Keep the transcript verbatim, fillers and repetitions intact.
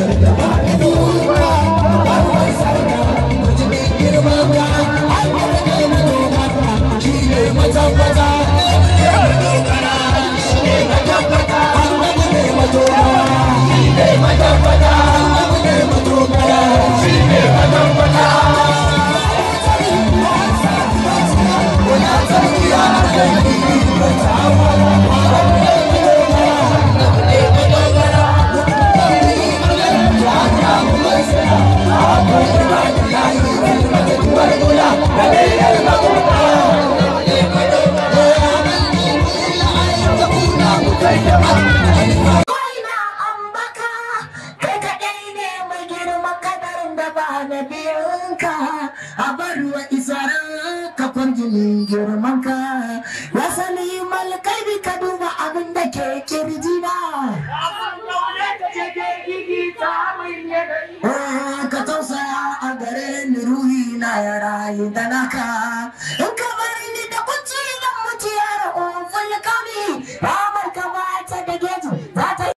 girmanka ya sani malkai bi ka duba abin da ke kirjina ka tausaya a gare ni ruhi na ya rayu da naka in ka bar